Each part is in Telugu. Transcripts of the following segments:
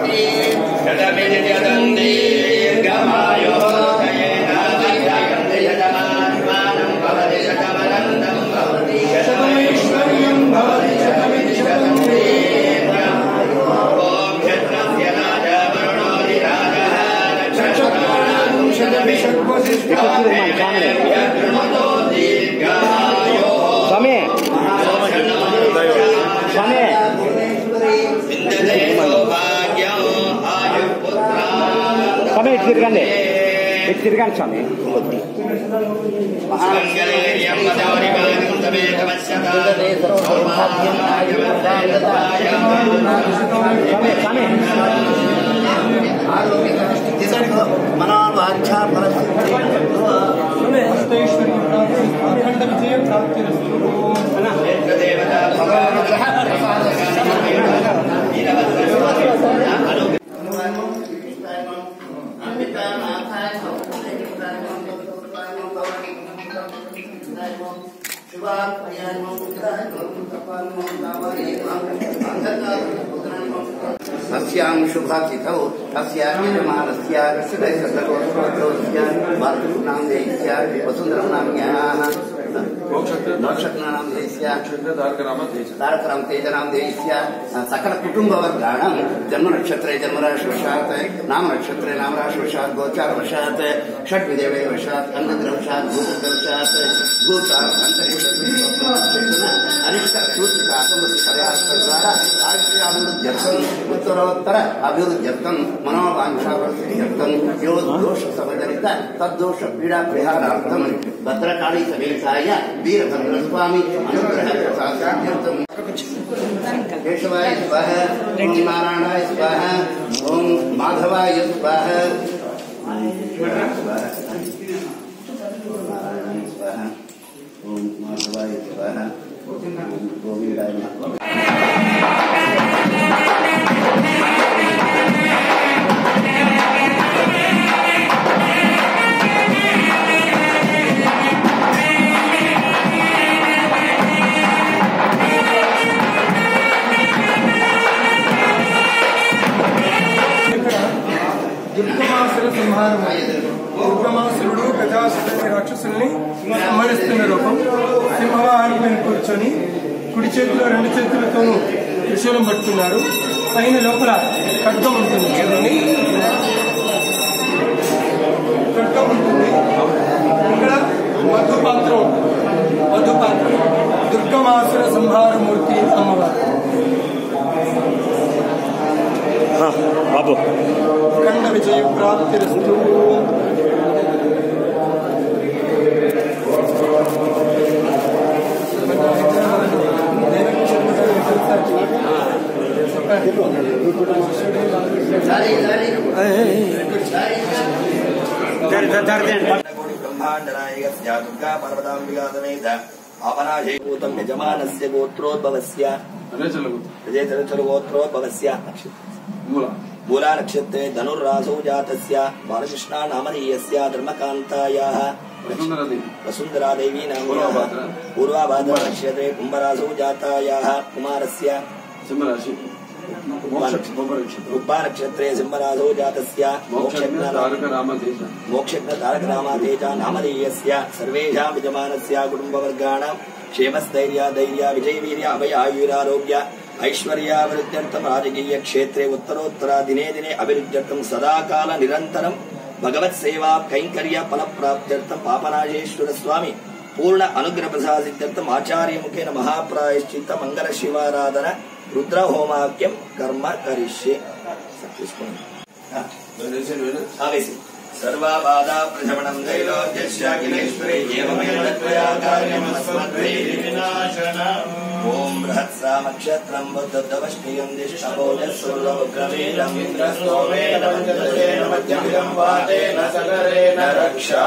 తిరగండి స్వామి. మనోవాంఛా ఫలసిద్ధి तस्यां शुभतिथौ तस्य यजमानस्य सर्वोत्तमस्य मातृनामधेयस्य वसुन्धरनाम्न्याः मोक्षज्ञानामधेयस्य तारकरामतेजनामधेयस्य सकल कुटुम्बवर्गाणां जन्मनक्षत्रे जन्मराशिवशात् नामनक्षत्रे नामराशिवशात् गोचारवशात् षड्विदेववशात् अन्नग्रहवशात् भूतग्रहवशात् भूतात् अनिष्टसूचिकासमस्करयास्त्रद्वारा आयुष्याभिवृद्ध्यर्थम् उत्तरोत्तर अभिवृद्ध्यर्थम् मनोवाञ्छावर्धनार्थम् यो दोषसमजनित तद्दोष पीडापरिहारार्थम् भद्रकाली समेताय वीरभद्रस्वामी अनुग्रहप्रसादार्थम् केशवाय स्वाहा ओं नारायणाय स्वाहा ओं माधवाय स्वाहा ओं माधवाय स्वाहा गोविंदाय नमः। దుర్గమాసురుడు గజాసురుని రాక్షసుల్ని సంహరిస్తున్న రూపం. సింహవాహనంపైన కూర్చొని కుడి చేతిలో రెండు చేతులతోనూ త్రిశూలం పట్టుకున్నారు. పైన లోపల ఖడ్గం ఉంటుంది చూడండి, ఖడ్గం ఉంటుంది. ఇక్కడ మధుపాత్ర ఉంటుంది. మధుపాత్ర దుర్గమాసుర సంహారమూర్తి అమ్మవారు. బాబు ఖండ విజయ ప్రాప్తిరస్తు. ब्रह्मांडनायकस्य दुर्गा पर्वतांबिका समेत अपनाशयभूतं यजमानस्य गोत्रोद्भवस्य गोत्रोद्भवस्य मूला नक्षत्रे धनुर्रासौ जातस्य बालकृष्णा नामधेयस्य धर्मकान्तायाः वसुन्धरा देवी नाम्न्याः पूर्वाभाद्र नक्षत्रे कुम्भरासौ जातायाः कुमारस्य रुब्बा नक्षत्रे सिंहरासौ जातस्य मोक्षज्ञ तारकरामातेजा नामधेयस्य सर्वेषां यजमानस्य कुटुम्बवर्गाणां क्षेमस्थैर्य धैर्य विजयवीर्य अभय आयुरारोग्य ऐश्वर्याभिवृद्ध्यर्थं राजकीय क्षेत्रे उत्तरोत्तर दिने दिने अभिवृद्ध्यर्थं सदाकाल निरन्तरं भगवत्सेवा कैंकर्य फल प्राप्त्यर्थं पापनाशेश्वर स्वामी पूर्ण अनुग्रह प्रसादित्यर्थम् आचार्य मुखेन महाप्रायश्चित्त मंगल शिवाराधन रुद्र होमाख्यम कर्म करिष्ये. सर्वबाधा प्रशमनं दैलोक्यस्य अखिलेश्वरे एवमेव त्वया कार्यमस्मद्विनाशनम्. ओम बृहत्सामक्षत्रं बुद्धवष्टियं दिशभोजस्वरुग्रमेणं इन्द्रस्तोमेन मध्यदेन मध्यमिदं वातेन सकरेण रक्षा.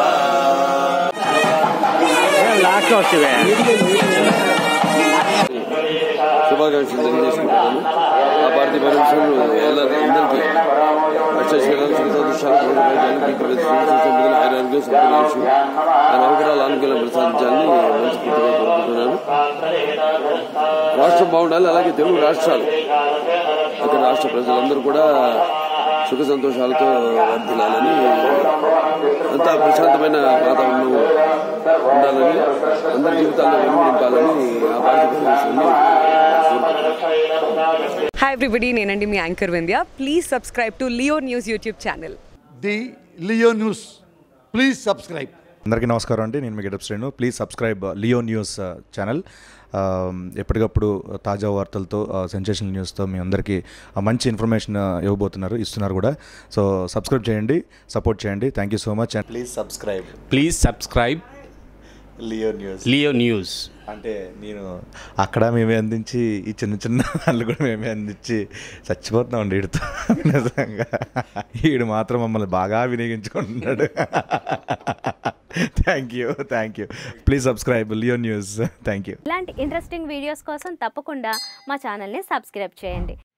లాస్ట్ వస్తుంది శుభాకాంక్షలు తెలియజేసుకుంటాను. ఆ భారతీయ పరిశ్రమలు అందరికీ అక్షరాలు సంతోషాలు ఆరోగ్యం సంపూర్ణ నవగ్రహాలు అనుకూలం ప్రసాదించాలని మనస్ఫూర్తిగా కోరుకుంటున్నాను. రాష్ట్రం బాగుండాలి, అలాగే తెలుగు రాష్ట్రాలు అక్కడ రాష్ట్ర ప్రజలందరూ కూడా సుఖ సంతోషాలతో వర్ధిల్లాలని, అంతా ప్రశాంతమైన వాతావరణం ఉండాలని, అందరి జీవితాల్లో వెలుగునింపాలని ఆ భారతీయ హాయ్ ఎవ్రీబడి, నేనండి మీ anchor Vindhya. Please subscribe to Leo news YouTube channel. The Leo news, please subscribe. అందరికీ నమస్కారం అండి, నేను మీ getup Srinu. Please subscribe Leo news channel. ఎప్పటికప్పుడు తాజా వార్తలతో, సెన్సేషనల్ న్యూస్తో మీ అందరికీ మంచి ఇన్ఫర్మేషన్ ఇస్తున్నారు కూడా. సో సబ్స్క్రైబ్ చేయండి, సపోర్ట్ చేయండి. Thank you so much. And please subscribe Leo news. అంటే నేను అక్కడ మేమే అందించి, ఈ చిన్న చిన్న వాళ్ళు కూడా మేమే అందించి చచ్చిపోతున్నామండి వీడితో. నిజంగా వీడు మాత్రం మమ్మల్ని బాగా వినియోగించుకుంటున్నాడు. Thank you. Please subscribe Leo news. Thank you. ఇలాంటి ఇంట్రెస్టింగ్ వీడియోస్ కోసం తప్పకుండా మా ఛానల్ని సబ్స్క్రైబ్ చేయండి.